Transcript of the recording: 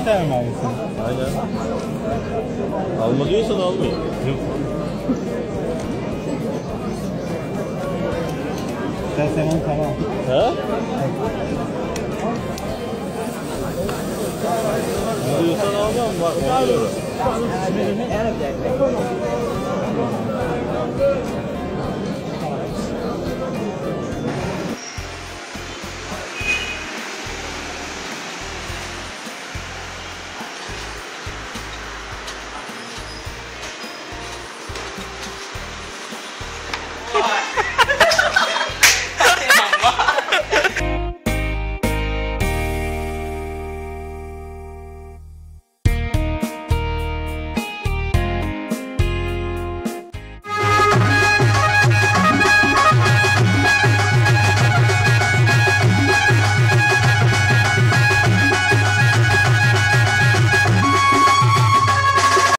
İki tane mi almışsın? Aynen. Alma diyorsan almayayım. Yok. Sen onu tamam. He? Diyorsan almam. Var mı?